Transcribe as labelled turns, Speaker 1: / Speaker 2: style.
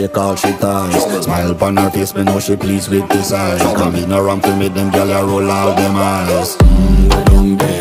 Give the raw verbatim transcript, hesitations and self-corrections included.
Speaker 1: They call she ties. Smile upon her face, me know she pleased with this eye. Come in around to meet them, girl, I roll out them eyes. Mmm, go down there.